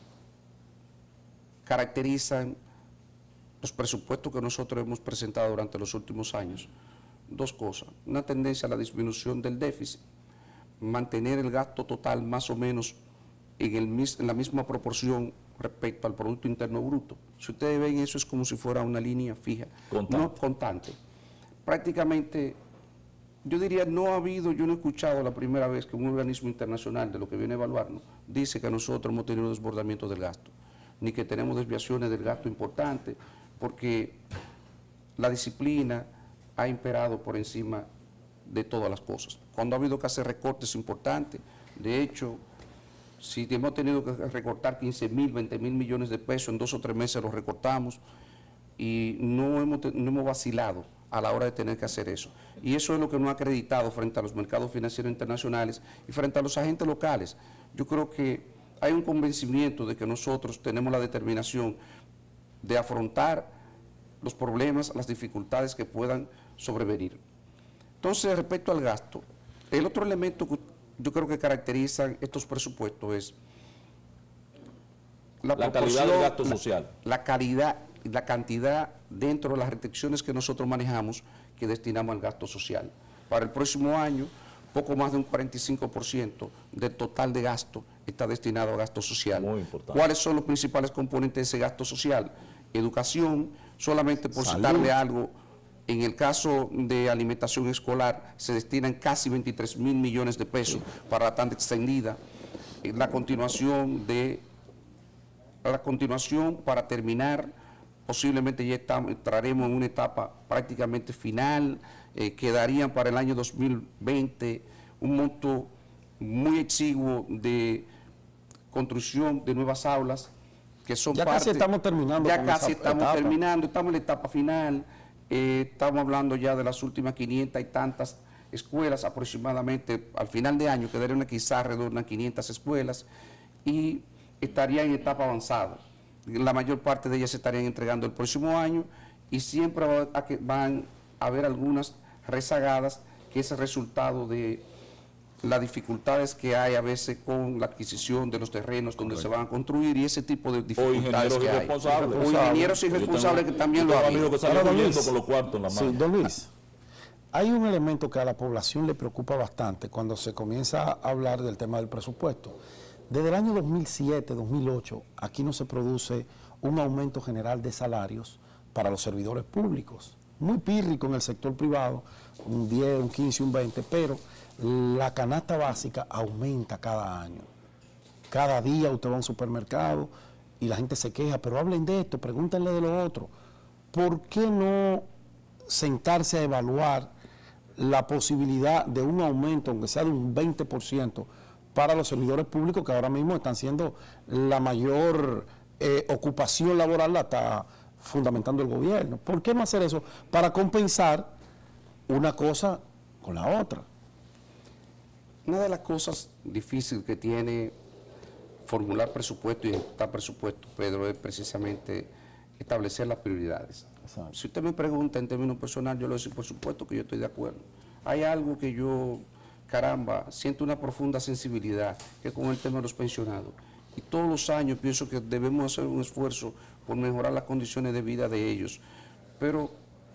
caracterizan los presupuestos que nosotros hemos presentado durante los últimos años? Dos cosas, una tendencia a la disminución del déficit, mantener el gasto total más o menos en, el, en la misma proporción respecto al Producto Interno Bruto. Si ustedes ven, eso es como si fuera una línea fija, constante. No constante. Prácticamente, yo diría, no ha habido, yo no he escuchado la primera vez que un organismo internacional de lo que viene a evaluarnos dice que nosotros hemos tenido desbordamiento del gasto, ni que tenemos desviaciones del gasto importantes, porque la disciplina ha imperado por encima de todas las cosas. Cuando ha habido que hacer recortes importantes, de hecho, si hemos tenido que recortar quince mil, veinte mil millones de pesos, en dos o tres meses los recortamos y no hemos, no hemos vacilado a la hora de tener que hacer eso. Y eso es lo que nos ha acreditado frente a los mercados financieros internacionales y frente a los agentes locales. Yo creo que hay un convencimiento de que nosotros tenemos la determinación de afrontar los problemas, las dificultades que puedan sobrevenir. Entonces, respecto al gasto, el otro elemento que yo creo que caracterizan estos presupuestos es la, la calidad del gasto social. La, la calidad y la cantidad dentro de las restricciones que nosotros manejamos que destinamos al gasto social. Para el próximo año, poco más de un cuarenta y cinco por ciento del total de gasto está destinado a gasto social. Muy importante. ¿Cuáles son los principales componentes de ese gasto social? Educación, solamente por Salud. citarle algo. En el caso de alimentación escolar se destinan casi veintitrés mil millones de pesos para la tanda extendida. La continuación de la continuación para terminar, posiblemente ya estamos, entraremos en una etapa prácticamente final, eh, quedarían para el año dos mil veinte un monto muy exiguo de construcción de nuevas aulas, que son ya parte, casi estamos terminando. Ya con casi esa estamos etapa. terminando, estamos en la etapa final, eh, estamos hablando ya de las últimas quinientas y tantas escuelas, aproximadamente al final de año quedarían quizás alrededor de quinientas escuelas y estaría en etapa avanzada. La mayor parte de ellas se estarían entregando el próximo año y siempre va a que van a haber algunas rezagadas, que es el resultado de las dificultades que hay a veces con la adquisición de los terrenos donde Correcto. se van a construir y ese tipo de O dificultades ingenieros que hay. irresponsables. O ingenieros irresponsables que también lo hay. hay. amigos que salen Ahora, don huyendo Luis. con los cuartos en la mano. Sí, don Luis, hay un elemento que a la población le preocupa bastante cuando se comienza a hablar del tema del presupuesto. Desde el año dos mil siete, dos mil ocho, aquí no se produce un aumento general de salarios para los servidores públicos. Muy pírrico en el sector privado, un diez, un quince, un veinte, pero la canasta básica aumenta cada año. Cada día usted va a un supermercado y la gente se queja, pero hablen de esto, pregúntenle de lo otro. ¿Por qué no sentarse a evaluar la posibilidad de un aumento, aunque sea de un veinte por ciento, para los servidores públicos que ahora mismo están siendo la mayor eh, ocupación laboral, la está fundamentando el gobierno? ¿Por qué no hacer eso? Para compensar una cosa con la otra. Una de las cosas difíciles que tiene formular presupuesto y ejecutar presupuesto, Pedro, es precisamente establecer las prioridades. Exacto. Si usted me pregunta en términos personales, yo le voy a decir, por supuesto que yo estoy de acuerdo. Hay algo que yo, caramba, siento una profunda sensibilidad, que es con el tema de los pensionados. Y todos los años pienso que debemos hacer un esfuerzo por mejorar las condiciones de vida de ellos. Pero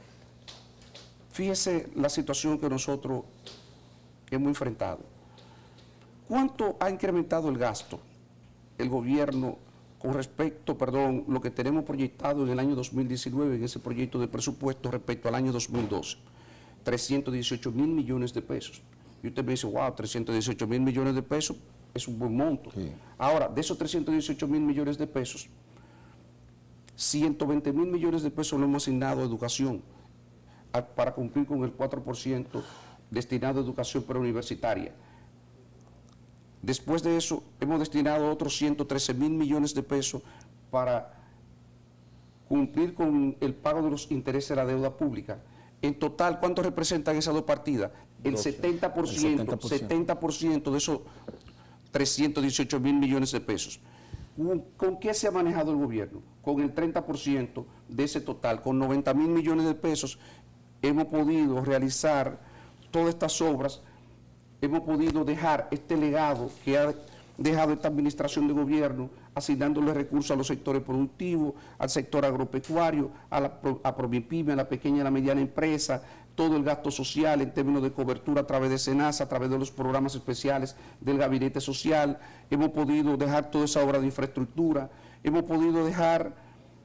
fíjese la situación que nosotros hemos enfrentado. ¿Cuánto ha incrementado el gasto el gobierno con respecto, perdón, lo que tenemos proyectado en el año dos mil diecinueve, en ese proyecto de presupuesto respecto al año dos mil doce? trescientos dieciocho mil millones de pesos. Y usted me dice, wow, trescientos dieciocho mil millones de pesos es un buen monto. Sí. Ahora, de esos trescientos dieciocho mil millones de pesos, ciento veinte mil millones de pesos lo hemos asignado a educación a, para cumplir con el cuatro por ciento destinado a educación preuniversitaria. Después de eso, hemos destinado otros ciento trece mil millones de pesos para cumplir con el pago de los intereses de la deuda pública. En total, ¿cuánto representan esas dos partidas? El setenta por ciento, El setenta por ciento. setenta por ciento de esos trescientos dieciocho mil millones de pesos. ¿Con, ¿Con qué se ha manejado el gobierno? Con el treinta por ciento de ese total, con noventa mil millones de pesos, hemos podido realizar todas estas obras. Hemos podido dejar este legado que ha dejado esta administración de gobierno, asignándole recursos a los sectores productivos, al sector agropecuario, a la a Promipyme, a la pequeña y la mediana empresa, todo el gasto social en términos de cobertura a través de SENASA, a través de los programas especiales del Gabinete Social. Hemos podido dejar toda esa obra de infraestructura, hemos podido dejar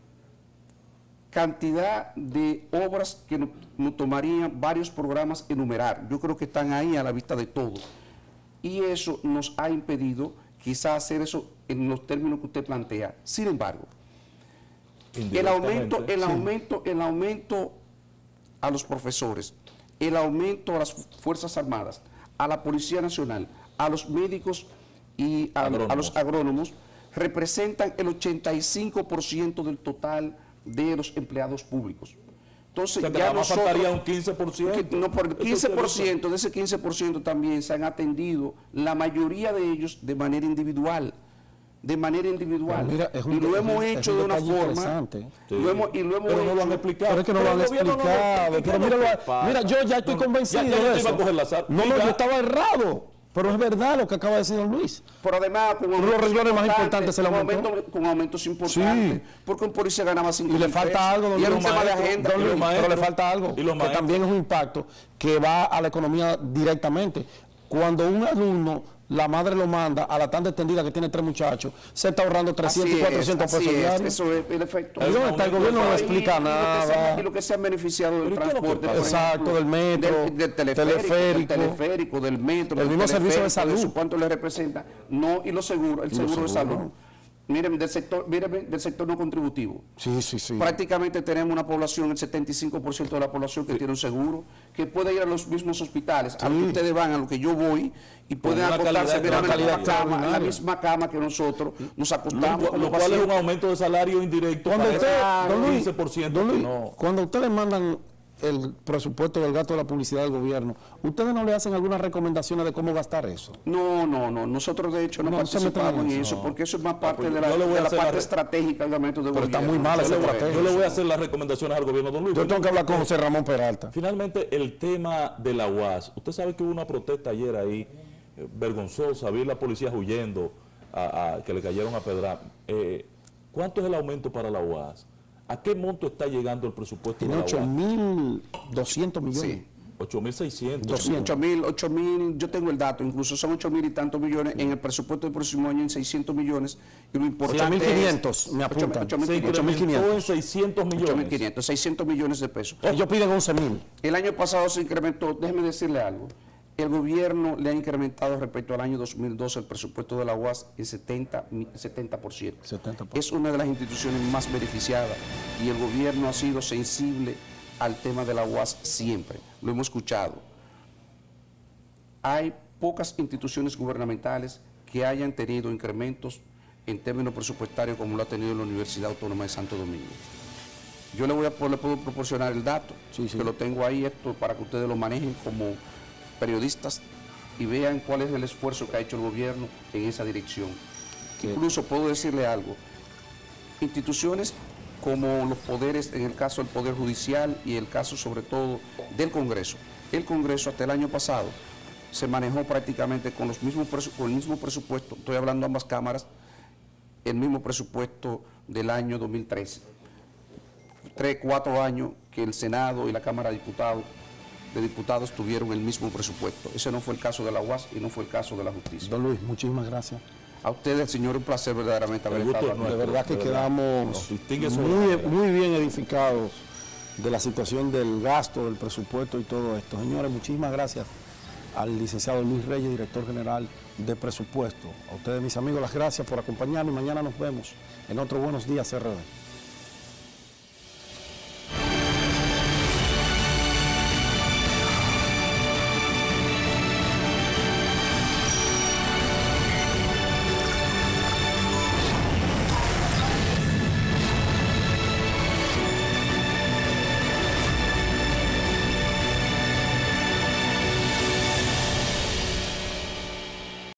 cantidad de obras que nos, nos tomarían varios programas enumerar. Yo creo que están ahí a la vista de todos. Y eso nos ha impedido quizás hacer eso en los términos que usted plantea. Sin embargo, el aumento, el Sí. aumento, el aumento a los profesores, el aumento a las Fuerzas Armadas, a la Policía Nacional, a los médicos y a, a los agrónomos, representan el ochenta y cinco por ciento del total de los empleados públicos. Entonces, O sea, que ya nada más nosotros, faltaría un quince por ciento. que no, por el Eso quince por se ciento, de ese quince por ciento también se han atendido, la mayoría de ellos de manera individual, de manera individual. Pero mira, es un- y lo es hemos un- es hecho un de una detalle forma, interesante. Sí. lo hemos, y lo hemos Pero no lo han hecho- explicado. Pero es que no lo han el gobierno no lo explicado. explica. Pero mira, ¿Qué lo- es lo que pasa? mira, yo ya estoy No, no, convencido ya- ya de yo te iba eso. a coger la sal- No, no, Mira. yo estaba errado. Pero es verdad lo que acaba de decir don Luis. Pero además, con los aumentos renglones más importantes, importantes se le con aumentó. aumentos- con aumentos importantes, Sí. porque un policía ganaba cinco Y le mil falta pesos. algo, don Y era un Luis. tema de maestros, agenda. Don y los Luis, maestros, pero le falta algo, y los que maestros. también es un impacto que va a la economía directamente. Cuando un alumno, la madre lo manda a la tanda extendida que tiene tres muchachos, se está ahorrando trescientos y Así es, cuatrocientos así pesos es, diarios. eso es el efecto. Ahí donde está el gobierno no Y- explica y lo que se nada. ha- Y lo que se han beneficiado del Pero ¿y qué es lo que transporte, pasa? por Exacto, ejemplo, del metro, del, del teleférico, teleférico, del teleférico, del metro, el del mismo servicio de teleférico, salud. eso, ¿cuánto le representa? No, y los seguros, el Y los seguro de seguros. salud. Miren, del sector, miren, del sector no contributivo. Sí, sí, sí. Prácticamente tenemos una población, el setenta y cinco por ciento de la población que sí. tiene un seguro, que puede ir a los mismos hospitales, sí. a los que ustedes van, a lo que yo voy, y pueden acostarse calidad, en, la cama, en la misma cama que nosotros nos acostamos. Lo, lo cual es un aumento de salario indirecto cuando para usted, don Luis, quince por ciento. Don Luis, no. Cuando ustedes mandan el presupuesto del gasto de la publicidad del gobierno, ¿ustedes no le hacen algunas recomendaciones de cómo gastar eso? No, no, no. Nosotros de hecho no, no participamos en eso, no. porque eso es más parte no, pues, de la, de la parte la estratégica del momento de gobierno. Pero está muy mala esa estrategia. Yo le voy a hacer las recomendaciones al gobierno, don Luis. Yo tengo que hablar con José Ramón Peralta. Finalmente, el tema de la U A S. Usted sabe que hubo una protesta ayer ahí, eh, vergonzosa, vi la policía huyendo, a, a, que le cayeron a pedrar. Eh, ¿Cuánto es el aumento para la U A S? ¿A qué monto está llegando el presupuesto? Tiene ocho mil doscientos millones. Sí. ocho mil seiscientos. ocho mil, yo tengo el dato, incluso son ocho mil y tantos millones en el presupuesto del próximo año en seiscientos millones. Y lo importante ocho mil quinientos, me apuntan. ocho mil quinientos. En seiscientos millones. ocho mil quinientos, seiscientos millones de pesos. Ellos piden once mil. El año pasado se incrementó, déjeme decirle algo. El gobierno le ha incrementado respecto al año dos mil doce el presupuesto de la U A S en setenta por ciento. setenta por ciento. Es una de las instituciones más beneficiadas y el gobierno ha sido sensible al tema de la U A S siempre. Lo hemos escuchado. Hay pocas instituciones gubernamentales que hayan tenido incrementos en términos presupuestarios como lo ha tenido la Universidad Autónoma de Santo Domingo. Yo le voy a le puedo proporcionar el dato, sí, sí. que lo tengo ahí esto para que ustedes lo manejen como periodistas y vean cuál es el esfuerzo que ha hecho el gobierno en esa dirección. Sí. Incluso puedo decirle algo, instituciones como los poderes, en el caso del Poder Judicial y el caso sobre todo del Congreso. El Congreso hasta el año pasado se manejó prácticamente con, los mismos con el mismo presupuesto, estoy hablando de ambas cámaras, el mismo presupuesto del año dos mil trece. Tres, cuatro años que el Senado y la Cámara de Diputados de diputados tuvieron el mismo presupuesto. Ese no fue el caso de la U A S y no fue el caso de la justicia. Don Luis, muchísimas gracias. A ustedes, señor, un placer verdaderamente haber estado aquí. De verdad que quedamos muy, muy bien edificados de la situación del gasto, del presupuesto y todo esto. Señores, muchísimas gracias al licenciado Luis Reyes, director general de presupuesto. A ustedes, mis amigos, las gracias por acompañarnos y mañana nos vemos en otro Buenos Días R D.